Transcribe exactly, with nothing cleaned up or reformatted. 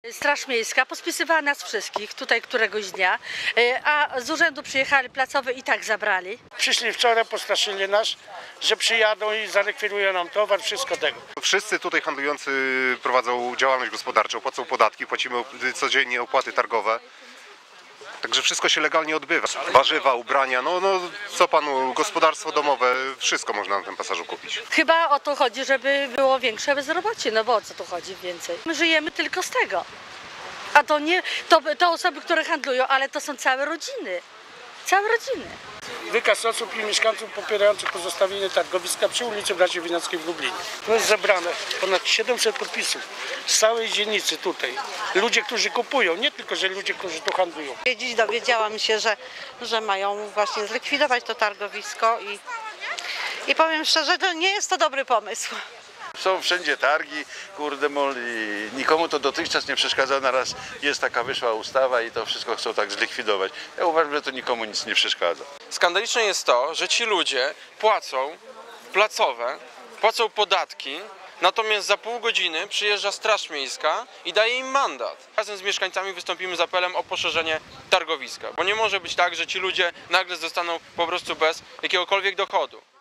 Straż Miejska pospisywała nas wszystkich tutaj któregoś dnia, a z urzędu przyjechali placowy i tak zabrali. Przyszli wczoraj, postraszyli nas, że przyjadą i zarekwirują nam towar, wszystko tego. Wszyscy tutaj handlujący prowadzą działalność gospodarczą, płacą podatki, płacimy codziennie opłaty targowe. Także wszystko się legalnie odbywa. Warzywa, ubrania, no, no co panu, gospodarstwo domowe, wszystko można na tym pasażu kupić. Chyba o to chodzi, żeby było większe bezrobocie, no bo o co tu chodzi więcej? My żyjemy tylko z tego. A to nie, to, to osoby, które handlują, ale to są całe rodziny. Całe rodziny. Wykaz osób i mieszkańców popierających pozostawienie targowiska przy ulicy Braci Winackiej w Lublinie. To jest zebrane ponad siedemset podpisów z całej dzielnicy tutaj. Ludzie, którzy kupują, nie tylko, że ludzie, którzy tu handlują. Dziś dowiedziałam się, że, że mają właśnie zlikwidować to targowisko i, i powiem szczerze, że nie jest to dobry pomysł. Są wszędzie targi, kurde mol, i nikomu to dotychczas nie przeszkadza, naraz jest taka wyszła ustawa i to wszystko chcą tak zlikwidować. Ja uważam, że to nikomu nic nie przeszkadza. Skandaliczne jest to, że ci ludzie płacą placowe, płacą podatki, natomiast za pół godziny przyjeżdża Straż Miejska i daje im mandat. Razem z mieszkańcami wystąpimy z apelem o poszerzenie targowiska, bo nie może być tak, że ci ludzie nagle zostaną po prostu bez jakiegokolwiek dochodu.